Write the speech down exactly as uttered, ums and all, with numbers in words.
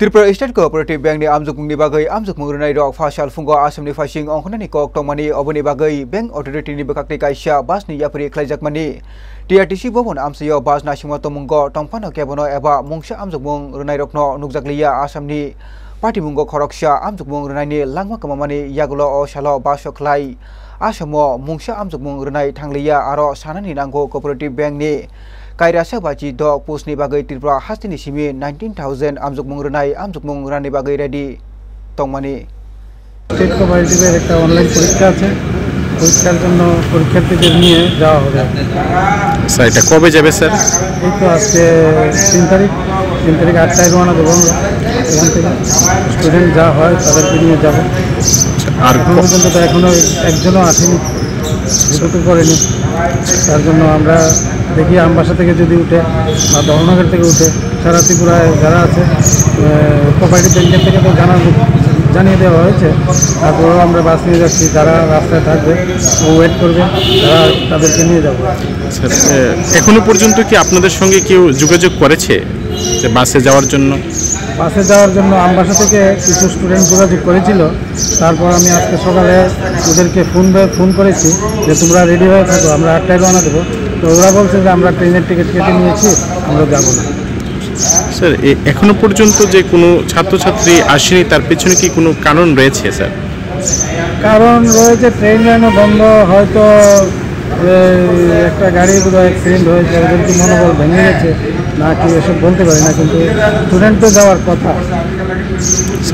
Tripura State Cooperative Bank ni amjukmung ni bagai amjukmung runai rok fasal fungo asamni fasing ongkhonani kok tongmani oboni bagai bank authority ni bakakni kaisa bas ni yapri khlaijakmani T R T C bobon amsayo bas nasimo tomungo tongphano kebono eba mungsa amjukmung runai rokno nukjakliya asamni party mungo khoroksa amjukmung runai ni langma kamamani yagulo o salo baso khlai asamo mungsa amjukmung runai thangliya aro sanani nango cooperative bank ni Kairasa baji dog post ni bagai Tripura hastini simi nineteen thousand amjukmung runai amjukmung runai bagai ready tongmani State cooperative এর একটা online পরীক্ষা আছে পরীক্ষার জন্য পরীক্ষার্থীদের নিয়ে যাওয়া হবে স্যার এটা কবে যাবে স্যার এই তো আজকে তিন তারিখ তিন তারিখ আটটায় রওনা দেব এখান থেকে স্টুডেন্ট যা হয় তাদেরকে নিয়ে যাব আর পর্যন্ত তো এখনো একজনও আসেনি রিপোর্ট করেনি তার জন্য আমরা দেখি আমবাসা থেকে যদি উঠে বা দহনগর থেকে উঠে সারা ত্রিপুরায় যারা আছে কোঅপারেটিভ ব্যাংকের থেকে তো জানানো জানিয়ে দেওয়া হয়েছে তারপরেও আমরা বাস নিয়ে যাচ্ছি যারা রাস্তায় থাকবে ওয়েট করবে তারা তাদেরকে নিয়ে যাবো স্যার এখনো পর্যন্ত কি আপনাদের সঙ্গে কেউ যোগাযোগ করেছে যে বাসে যাওয়ার জন্য বাসে যাওয়ার জন্য আমবাসা থেকে কিছু স্টুডেন্ট যোগাযোগ করেছিল তারপর আমি আজকে সকালে ওদেরকে ফোন ফোন করেছি যে তোমরা রেডি হয়ে থাকো আমরা আটটায় রওনা দেবো তো ওরা বলছে যে আমরা ট্রেনের টিকিট কেটে নিয়েছি আমরা যাবো না স্যার এখনো পর্যন্ত যে কোনো ছাত্রছাত্রী আসেনি তার পেছনে কি কোনো কারণ রয়েছে স্যার কারণ রয়েছে ট্রেন লাইনও বন্ধ হয়তো একটা গাড়ি বোধহয় অ্যাক্সিডেন্ট হয়েছে ওদের কি মনোবল ভেঙে গেছে না কি এসব বলতে পারি না কিন্তু স্টুডেন্ট তো যাওয়ার কথা